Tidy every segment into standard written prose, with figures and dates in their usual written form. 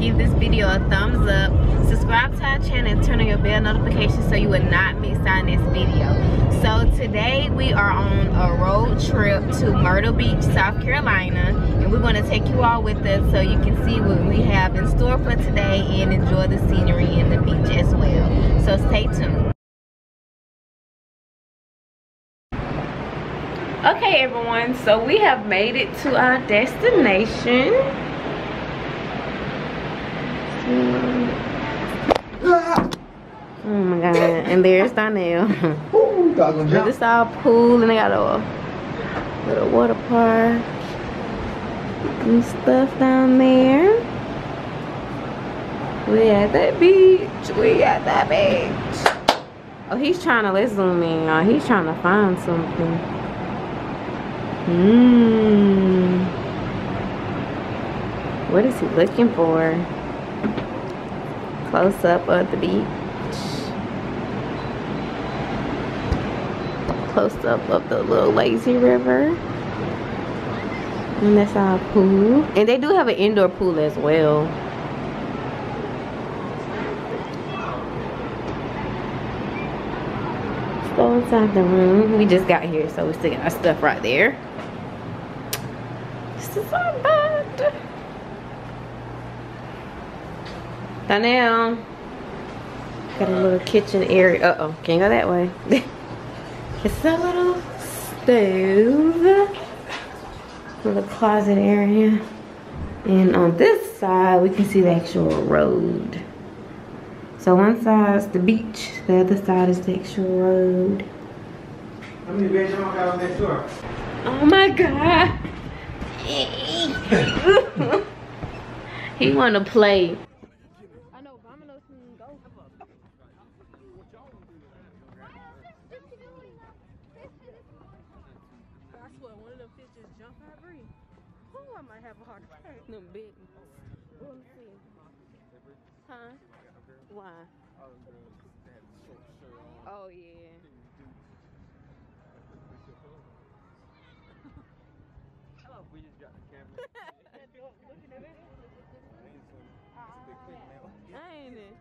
give this video a thumbs up, subscribe to our channel, and turn on your bell notifications so you will not miss our next video. So today we are on a road trip to Myrtle Beach, South Carolina, and we're going to take you all with us so you can see what we have in store for today and enjoy the scenery and the beach as well. So stay tuned. Okay everyone, so we have made it to our destination. Oh my god, and there's Donnell. This is our pool, and they got a little water park and stuff down there. We at that beach. We at that beach. Oh, he's trying to, let's zoom in, y'all. He's trying to find something. What is he looking for? Close up of the beach. Close up of the little lazy river. And that's our pool. And they do have an indoor pool as well. Let's go inside the room. We just got here, so we still got our stuff right there. This is our bed. Donnell. Got a little kitchen area. Uh-oh, can't go that way. It's a little stove. Little closet area. And on this side, we can see the actual road. So one side is the beach, the other side is the actual road. How many beds y'all got on that door? Oh my god. He wanna play. I know, but I'm gonna go. I swear, one of them fish just jump out of breathe. Oh, I might have a heart attack. Them big. Let me see. Huh? Why? Oh yeah. We just got the camera. Looking at it. Ain't it?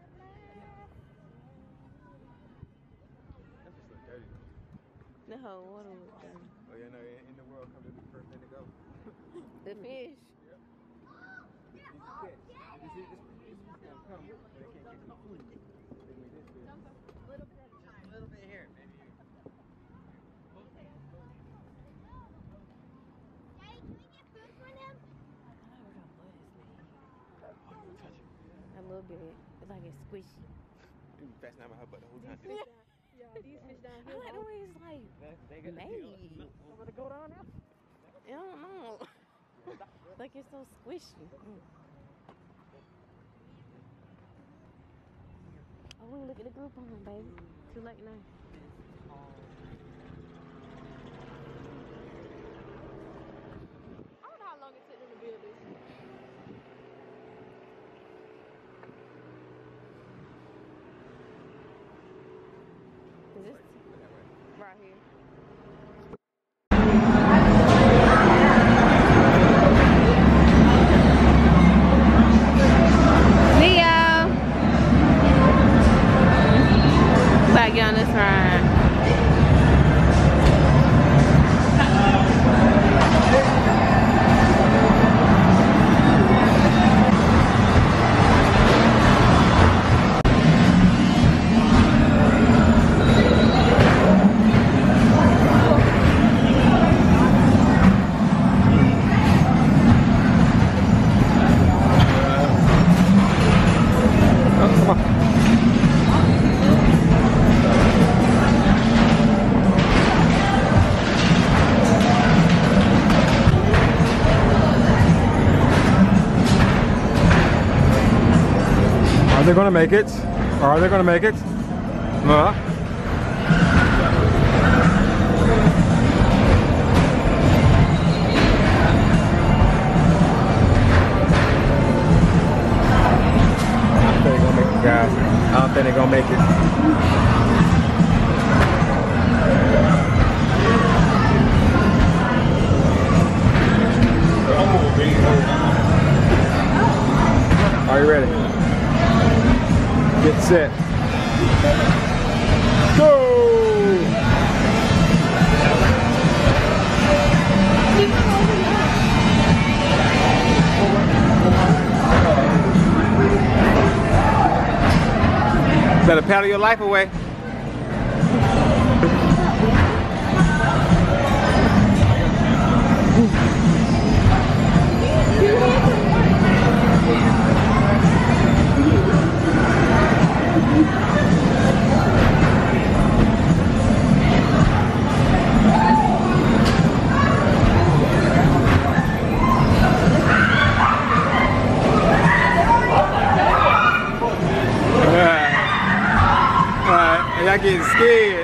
That's just so dirty. The whole water was dirty. Oh yeah, no, in the world comes the first thing to go. The fish. Yeah. Easy catch. You see, this gonna come, but they can't get the food. They need this fish. A little bit here, maybe. A little bit. It's like it's squishy. You fast now her butt the whole time. Yeah, these fish down here. I like the way it's like made. I'm gonna go down there. I don't know. Like it's so squishy. Oh, we look at the group on, baby. Too late now. I don't know how long it took them to build this. Is this right here? Leo! Back on this ride. Are they gonna make it? Are they gonna make it? No. Guys, I don't think they're gonna make it. Are Are you ready? Get set. Go! Better paddle your life away. Y'all getting scared.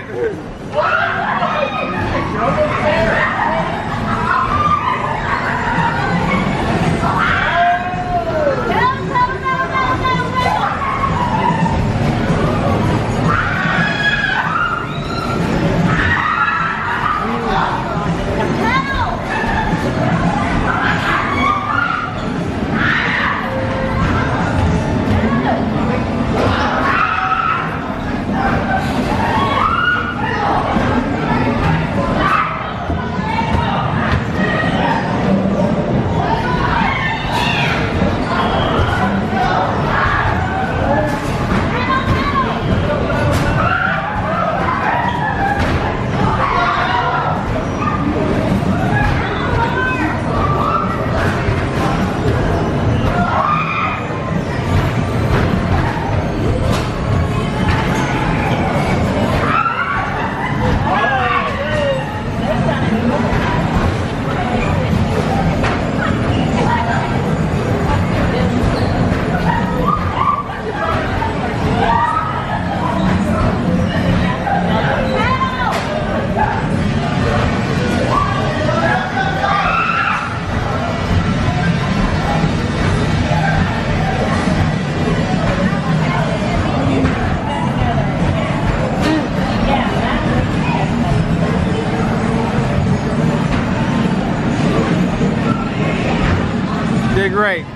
Did great.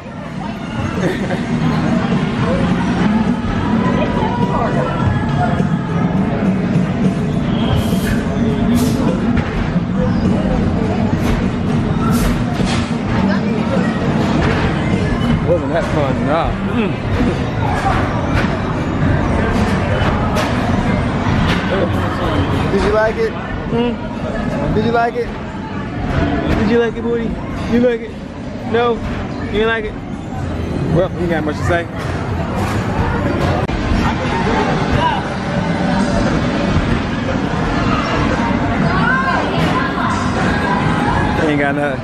Wasn't that fun? No. Did you like it? Did you like it? Did you like it, Woody? You like it? No? You didn't like it? Well, you got much to say. Ain't got nothing.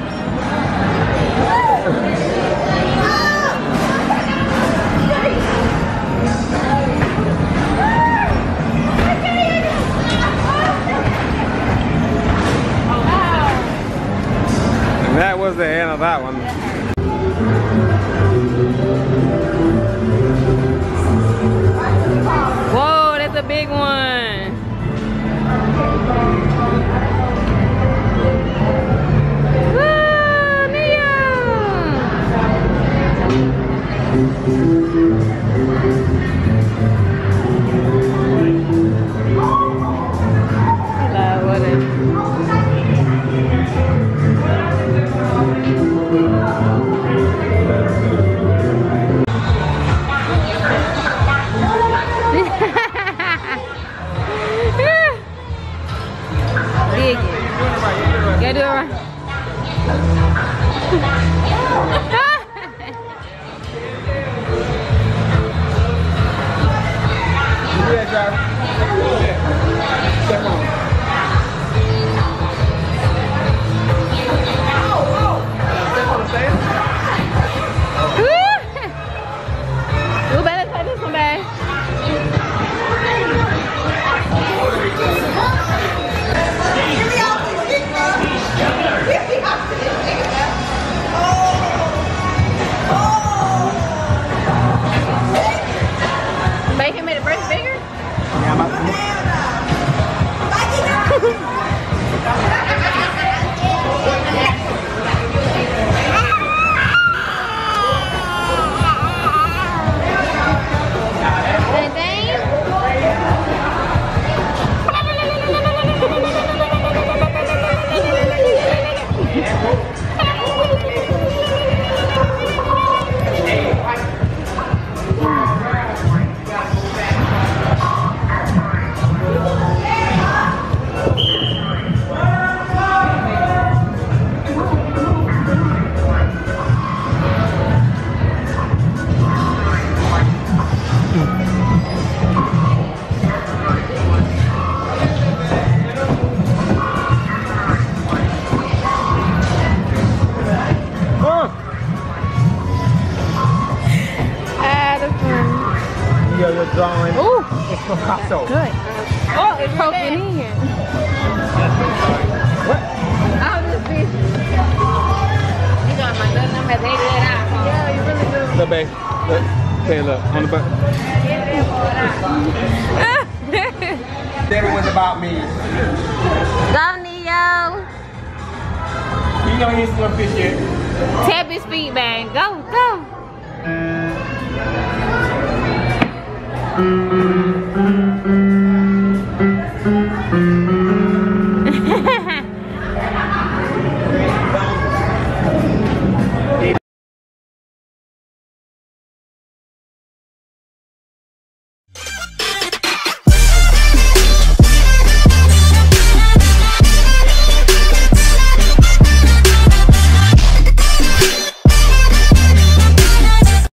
And that was the end of that one. Whoa, that's a big one. Whoa, Neo. What is Big. Gotta do it right. you're drawing. Ooh, It's Picasso. good. Oh, it's poking in. What? Oh, this bitch. You got my good number. They did out. Yeah, you really do. Look, babe. Look. Okay, look. On the butt. That was about me. Go, Neo. You know he ain't still fish yet. Tap his feet, man. Go, go.